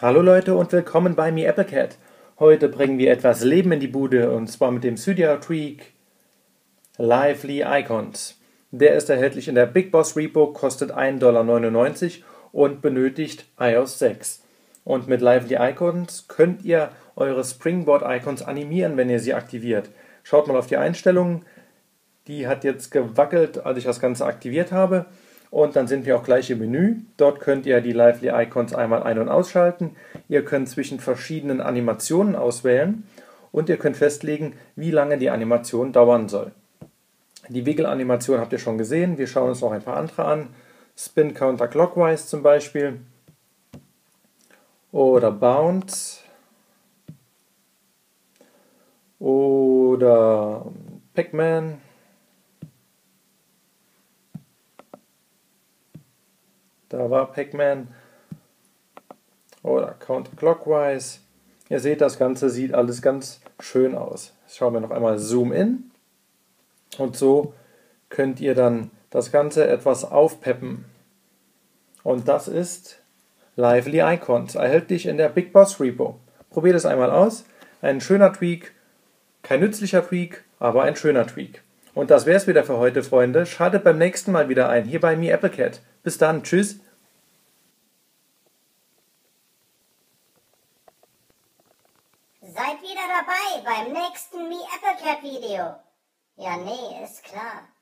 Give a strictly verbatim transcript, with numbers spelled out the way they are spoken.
Hallo Leute und willkommen bei MeAppleCat. Heute bringen wir etwas Leben in die Bude und zwar mit dem Cydia Tweak Lively Icons. Der ist erhältlich in der Big Boss Repo, kostet ein Dollar neunundneunzig und benötigt i O S sechs. Und mit Lively Icons könnt ihr eure Springboard Icons animieren, wenn ihr sie aktiviert. Schaut mal auf die Einstellungen. Die hat jetzt gewackelt, als ich das Ganze aktiviert habe. Und dann sind wir auch gleich im Menü. Dort könnt ihr die Lively Icons einmal ein- und ausschalten. Ihr könnt zwischen verschiedenen Animationen auswählen und ihr könnt festlegen, wie lange die Animation dauern soll. Die Wiggle-Animation habt ihr schon gesehen. Wir schauen uns noch ein paar andere an. Spin Counter Clockwise zum Beispiel. Oder Bounce. Oder Pac-Man. Da war Pac-Man. Oder Counterclockwise. Ihr seht, das Ganze sieht alles ganz schön aus. Jetzt schauen wir noch einmal Zoom in. Und so könnt ihr dann das Ganze etwas aufpeppen. Und das ist Lively Icons, erhältlich in der Big Boss Repo. Probiert es einmal aus. Ein schöner Tweak, kein nützlicher Tweak, aber ein schöner Tweak. Und das wäre es wieder für heute, Freunde. Schaltet beim nächsten Mal wieder ein, hier bei MeAppleCat. Bis dann, tschüss. Seid wieder dabei beim nächsten MeAppleCat Video. Ja, nee, ist klar.